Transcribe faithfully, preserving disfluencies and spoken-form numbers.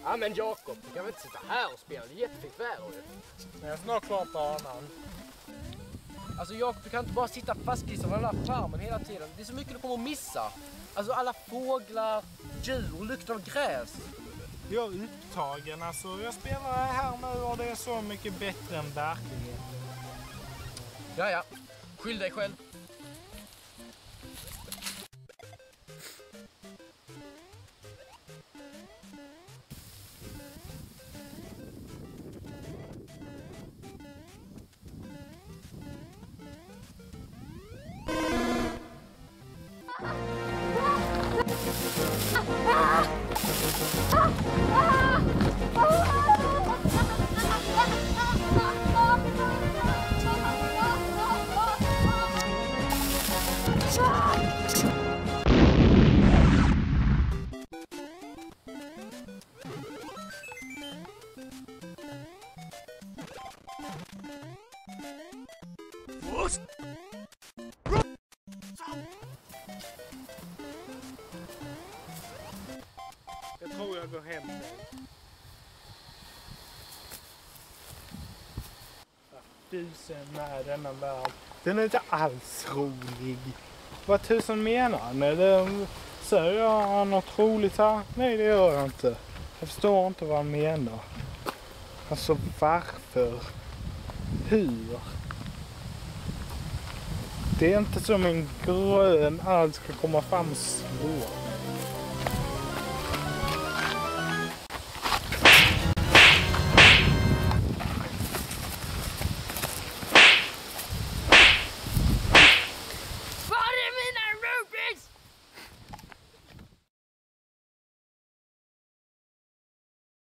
Ja men Jakob, du kan väl inte sitta här och spela? Det är jättefint väder ju. Jag är snart klar på banan. Alltså Jakob, du kan inte bara sitta fastklistrad på den där skärmen hela tiden. Det är så mycket du kommer att missa. Alltså alla fåglar, djur, lukten av gräs. Jag är upptagen, alltså jag spelar här nu och det är så mycket bättre än verkligheten. Ja, ja. Skyll dig själv. Jag tror jag går hem nu. Tusen med denna värld. Den är inte alls rolig. Vad tusen menar ni? Det, säger jag något roligt här? Nej, det gör jag inte. Jag förstår inte vad han menar. Alltså varför? Hur? Det är inte som en grön allt ska komma fram svårt.